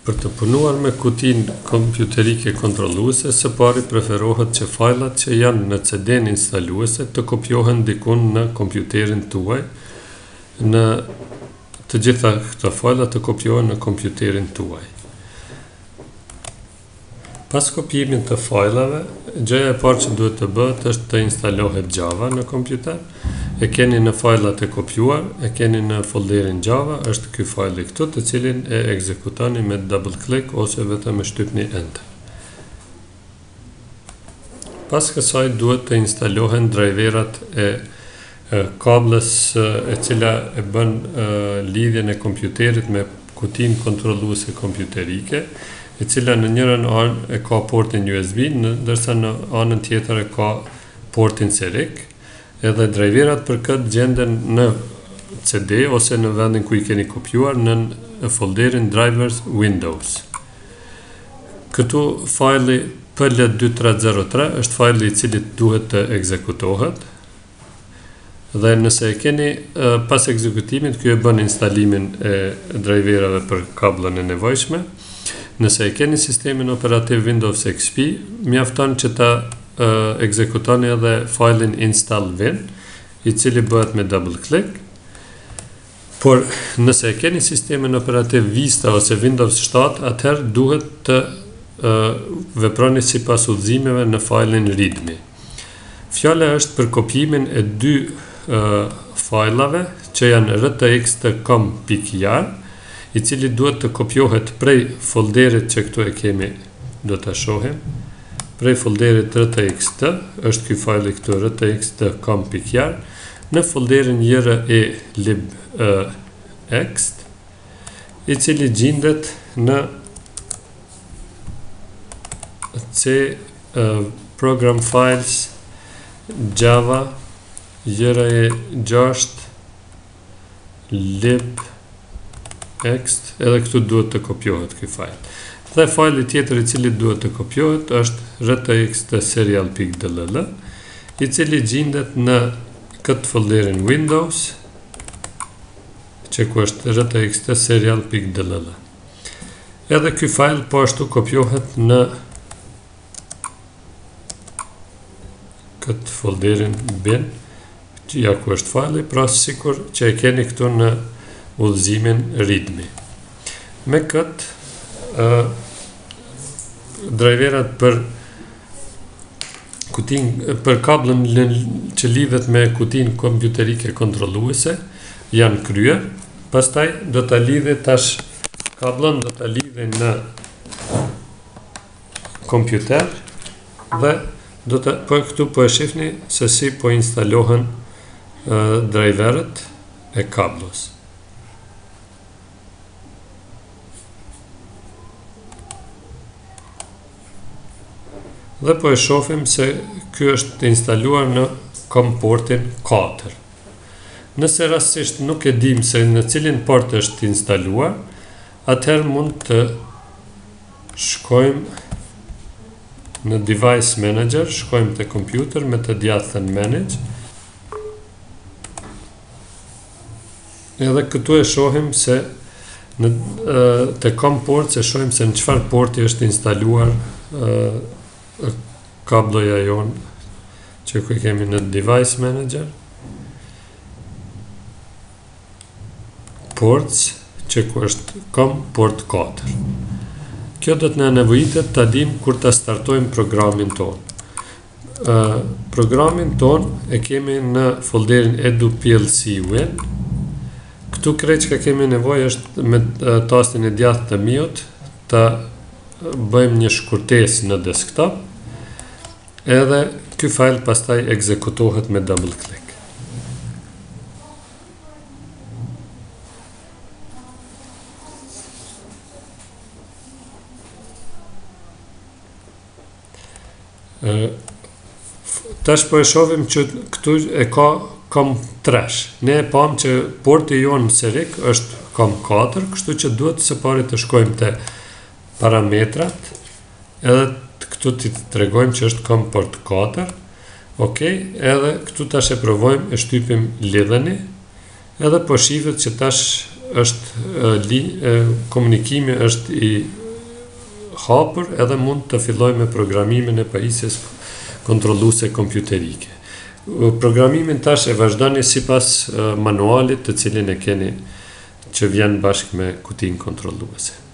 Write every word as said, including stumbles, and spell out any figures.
Për të punuar me kutinë kompjuterike kontrolluese, së pari preferohet që fajlat që janë në C D-n instaluese të kopjohen diku në kompjuterin tuaj. Në të gjitha këto fajla të kopjohen në kompjuterin tuaj. Pas kopjimit të fajlave, gjëja e parë që duhet të bëhet është të instalohet Java në kompjuter. E keni në fajlat e kopjuar, e keni në folderin Java, është ky fajli këtu, të cilin e ekzekutoni me double click ose vetëm me shtypni enter. Pas kësaj duhet të instalohen driverat e, e kablës e cila e bën e, lidhjen e kompjuterit me kutinë kontrolluese kompjuterike, e cila në njërën anë e ka portin U S B, ndërsa në anën tjetër e ka portin C R I C. Edhe driverat për këtë gjenden në C D ose në vendin ku i keni kopjuar në folderin Drivers Windows. Këtu fajli P L dy tre zero tre është fajli i cili duhet të ekzekutohet. Dhe nëse e keni pas ekzekutimit, ky e bën instalimin e driverave për kabllën e nevojshme. Nëse e keni sistemin operativ Windows X P, mjafton që ta Uh, ekzekutoni edhe fajlin install win, i cili bëhet me double click. Por nëse e keni sistemin operativ Vista ose Windows shtatë, atëherë duhet të uh, veproni sipas udhëzimeve në fajlin readme. Fjala është për kopjimin e dy uh, fajlave që janë r t x dot com dot i r, i cili duhet të kopjohet prej folderit që këtu e kemi, do ta shohim. Prej folderit r t x t, është ky fajli këtu r t x dot com dot i r, në folderin J R E lib x, i cili gjendet në C uh, program files Java J R E gjashtë lib x, edhe këtu duhet të kopjohet ky fajl. Dhe fajli tjetër i cili duhet të kopjohet është r t x dot serial dot d l l, i cili gjendet në këtë folderin Windows, që ku është r t x dot serial dot d l l. Edhe ky fajl po ashtu kopjohet në këtë folderin bin, që ja ku është fajli, pra sikur që e keni këtu në udhëzimin readme. Me këtë Uh, driverat për kutin, për kablën që lidhet me kutinë kompjuterike kontrolluese janë kryer. Pastaj do ta lidhë tash kablën do ta lidhë në kompjuter dhe do të po këtu po e shihni se si po instalohen uh, driverët e kablës. Dhe po e shohim se ky është instaluar në kom portin katër. Nëse rastësisht nuk e dim se në cilin port është instaluar, atëherë mund të shkojmë në Device Manager, shkojmë te computer me të djathën Manage. Edhe këtu e shohim se në te kom port se shohim se në çfarë porti është instaluar uh, kabloja jonë që ku kemi në Device Manager, ports që ku është kom port katër. Kjo do të na nevojitet ta dim kur ta startojmë programin ton. Uh, programin ton e kemi në folderin edu plc win. Këtu krejt që kemi nevojë është me uh, tastin e djathtë të miut ta bëjmë një shkurtesë në desktop, edhe ky fajl pastaj ekzekutohet me double click. Tash po e shohim që këtu e ka kom tresh. Ne e pam që porti jonë C R I C është kom katër, kështu që duhet së pari të shkojmë te parametrat, edhe këtu t'i tregojmë që është kom port katër. Ok, edhe këtu tash e provojmë, e shtypim lidheni, edhe po shihet që tash është li, komunikimi është i hapur edhe mund të filloj me programimin e pajisjes kontrolluese kompjuterike. Programimin tash e vazhdoni sipas manualit të cilin e keni që vjen bashkë me kutinë kontrolluese.